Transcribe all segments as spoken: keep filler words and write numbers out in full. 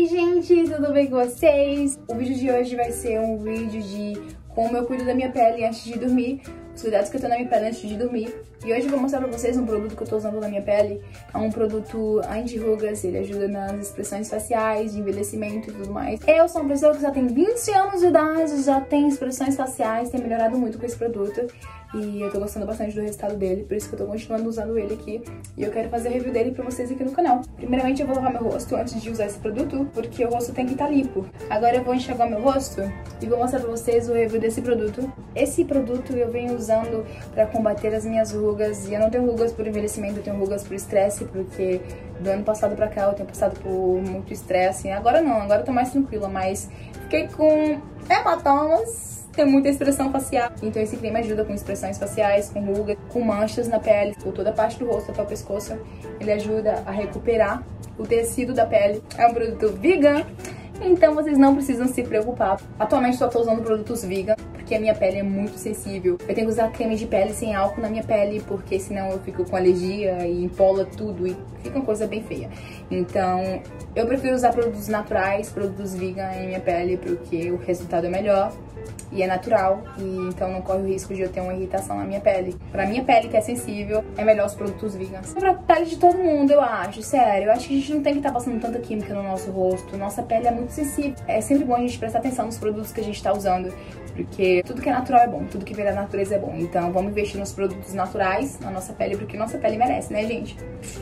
Oi gente, tudo bem com vocês? O vídeo de hoje vai ser um vídeo de como eu cuido da minha pele antes de dormir, os cuidados que eu tenho na minha pele antes de dormir. E hoje eu vou mostrar pra vocês um produto que eu tô usando na minha pele. É um produto anti-rugas, ele ajuda nas expressões faciais, de envelhecimento e tudo mais. Eu sou uma pessoa que já tem vinte anos de idade, já tem expressões faciais, tem melhorado muito com esse produto. E eu tô gostando bastante do resultado dele, por isso que eu tô continuando usando ele aqui. E eu quero fazer a review dele pra vocês aqui no canal. Primeiramente eu vou lavar meu rosto antes de usar esse produto, porque o rosto tem que estar limpo. Agora eu vou enxaguar meu rosto e vou mostrar pra vocês o review desse produto. Esse produto eu venho usando pra combater as minhas rugas. E eu não tenho rugas por envelhecimento, eu tenho rugas por estresse, porque do ano passado pra cá eu tenho passado por muito estresse. Agora não, agora eu tô mais tranquila, mas fiquei com hematomas. Tem muita expressão facial, então esse creme ajuda com expressões faciais, com rugas, com manchas na pele, por toda a parte do rosto até o pescoço. Ele ajuda a recuperar o tecido da pele. É um produto vegan, então vocês não precisam se preocupar. Atualmente só tô usando produtos vegan, porque a minha pele é muito sensível. Eu tenho que usar creme de pele sem álcool na minha pele, porque senão eu fico com alergia e empola tudo e fica uma coisa bem feia. Então eu prefiro usar produtos naturais, produtos vegan em minha pele, porque o resultado é melhor. E é natural, e então não corre o risco de eu ter uma irritação na minha pele. Pra minha pele, que é sensível, é melhor os produtos vegans. É pra pele de todo mundo, eu acho, sério. Eu acho que a gente não tem que estar passando tanta química no nosso rosto. Nossa pele é muito sensível. É sempre bom a gente prestar atenção nos produtos que a gente tá usando, porque tudo que é natural é bom, tudo que vem da natureza é bom. Então vamos investir nos produtos naturais na nossa pele, porque nossa pele merece, né, gente?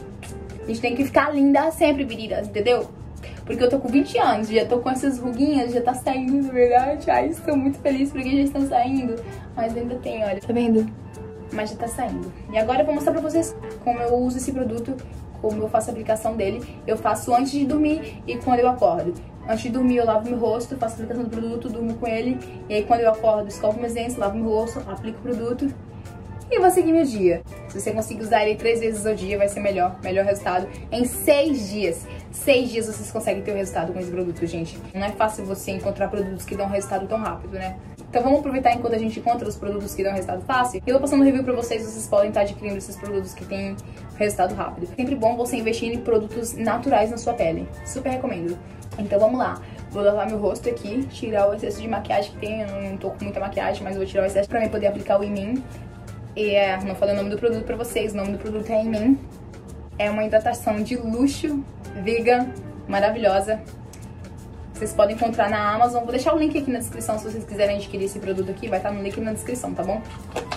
A gente tem que ficar linda sempre, meninas, entendeu? Porque eu tô com vinte anos, já tô com essas ruguinhas, já tá saindo, na verdade. Ai, estou muito feliz porque já estão saindo. Mas ainda tem, olha, tá vendo? Mas já tá saindo. E agora eu vou mostrar pra vocês como eu uso esse produto, como eu faço a aplicação dele. Eu faço antes de dormir e quando eu acordo. Antes de dormir eu lavo meu rosto, faço a aplicação do produto, durmo com ele. E aí quando eu acordo, escovo meus dentes, lavo meu rosto, aplico o produto. E vou seguir meu dia. Se você conseguir usar ele três vezes ao dia, vai ser melhor, melhor resultado. Em seis dias, seis dias vocês conseguem ter o resultado com esse produto, gente. Não é fácil você encontrar produtos que dão resultado tão rápido, né? Então vamos aproveitar enquanto a gente encontra os produtos que dão resultado fácil. Eu vou passando um review pra vocês, vocês podem estar adquirindo esses produtos que têm resultado rápido. Sempre bom você investir em produtos naturais na sua pele. Super recomendo. Então vamos lá. Vou lavar meu rosto aqui, tirar o excesso de maquiagem que tem. Eu não tô com muita maquiagem, mas vou tirar o excesso pra mim poder aplicar o em mim. E é, não falei o nome do produto pra vocês, o nome do produto é Emin. É uma hidratação de luxo, vegan, maravilhosa. Vocês podem encontrar na Amazon. Vou deixar o link aqui na descrição se vocês quiserem adquirir esse produto aqui. Vai estar no link na descrição, tá bom?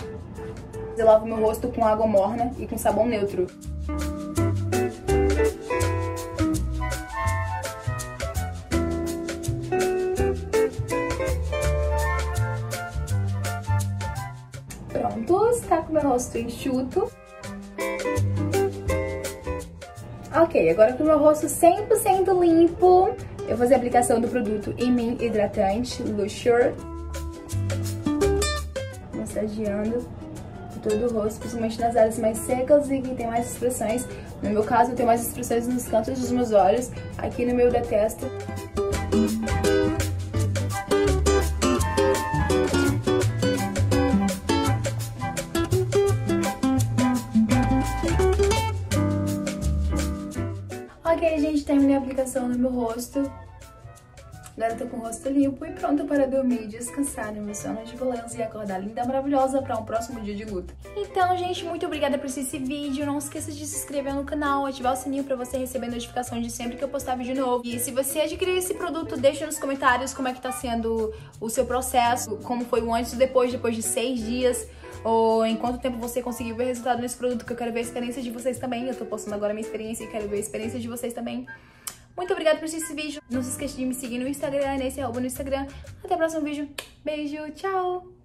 Eu lavo meu rosto com água morna e com sabão neutro. Pronto, está com o meu rosto enxuto. Ok, agora com o meu rosto cem por cento limpo, eu vou fazer a aplicação do produto Emin Hidratante Luxure. Massageando todo o rosto, principalmente nas áreas mais secas e que tem mais expressões. No meu caso, eu tenho mais expressões nos cantos dos meus olhos, aqui no meio da testa. Ok, gente, terminei a aplicação no meu rosto. Agora eu tô com o rosto limpo e pronto para dormir, descansar no meu sono de beleza e acordar linda, maravilhosa para um próximo dia de luta. Então, gente, muito obrigada por assistir esse vídeo. Não esqueça de se inscrever no canal, ativar o sininho para você receber notificação de sempre que eu postar vídeo novo. E se você adquirir esse produto, deixa nos comentários como é que tá sendo o seu processo, como foi o antes e depois, depois de seis dias. Ou em quanto tempo você conseguiu ver resultado nesse produto, que eu quero ver a experiência de vocês também. Eu tô postando agora a minha experiência e quero ver a experiência de vocês também. Muito obrigada por assistir esse vídeo. Não se esqueça de me seguir no Instagram, nesse arroba no Instagram. Até o próximo vídeo. Beijo, tchau!